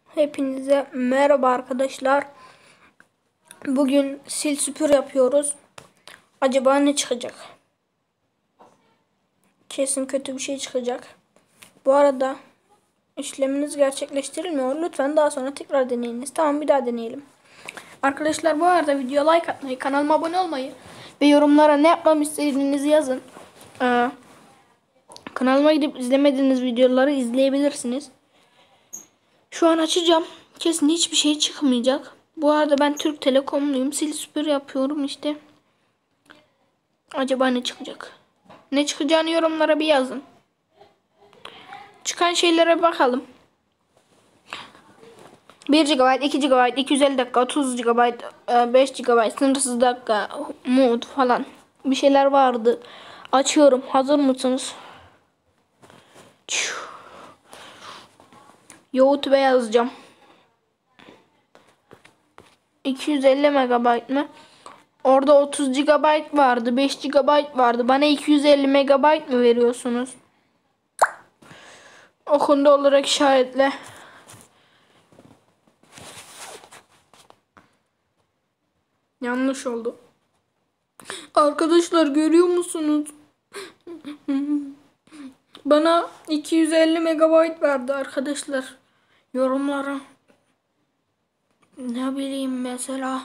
Hepinize merhaba arkadaşlar. Bugün sil süpür yapıyoruz. Acaba ne çıkacak? Kesin kötü bir şey çıkacak. Bu arada işleminiz gerçekleştirilmiyor. Lütfen daha sonra tekrar deneyiniz. Tamam, bir daha deneyelim. Arkadaşlar, bu arada videoya like atmayı, kanalıma abone olmayı ve yorumlara ne yapmamı istediğinizi yazın. Kanalıma gidip izlemediğiniz videoları izleyebilirsiniz. Şu an açacağım. Kesin hiçbir şey çıkmayacak. Bu arada ben Türk Telekom'luyum. Sil süpür yapıyorum işte. Acaba ne çıkacak? Ne çıkacağını yorumlara bir yazın. Çıkan şeylere bakalım. 1 GB, 2 GB, 250 dakika, 30 GB, 5 GB, sınırsız dakika, mod falan bir şeyler vardı. Açıyorum. Hazır mısınız? YouTube yazacağım. 250 MB mı? Orada 30 GB vardı, 5 GB vardı. Bana 250 MB mı veriyorsunuz? Okundu olarak işaretle. Yanlış oldu. Arkadaşlar, görüyor musunuz? Bana 250 MB verdi arkadaşlar. Yorumlara ne bileyim, mesela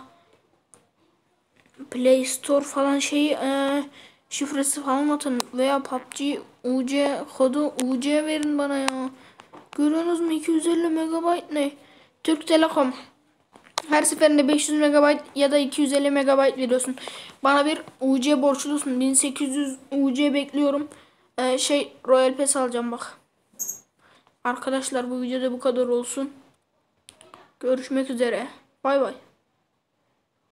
Play Store falan şifresi falan atın veya PUBG UC kodu UC verin bana ya. Görüyorsunuz mu, 250 MB ne? Türk Telekom her seferinde 500 MB ya da 250 MB veriyorsun. Bana bir UC borçlusun. 1800 UC bekliyorum. Royal Pass alacağım bak. Arkadaşlar, bu videoda bu kadar olsun. Görüşmek üzere. Bay bay.